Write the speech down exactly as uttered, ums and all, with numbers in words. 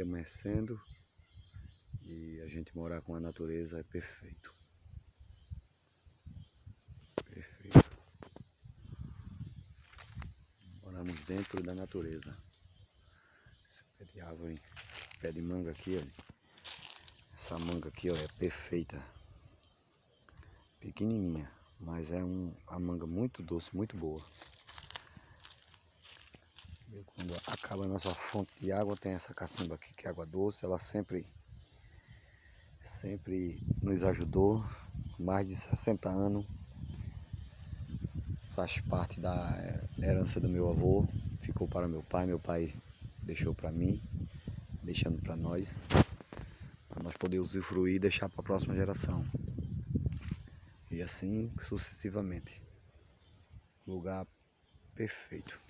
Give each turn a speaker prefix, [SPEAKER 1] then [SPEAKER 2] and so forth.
[SPEAKER 1] adormecendo e a gente morar com a natureza é perfeito. Perfeito. Moramos dentro da natureza. Esse pé de árvore, pé de manga aqui, ó. Essa manga aqui, ó, é perfeita. Pequenininha, mas é um, a manga muito doce, muito boa. E quando acaba a nossa fonte de água, tem essa cacimba aqui, que é água doce. Ela sempre, sempre nos ajudou. Mais de sessenta anos. Faz parte da herança do meu avô. Ficou para meu pai, meu pai deixou para mim, deixando para nós. Para nós poder usufruir e deixar para a próxima geração. E assim sucessivamente. Lugar perfeito.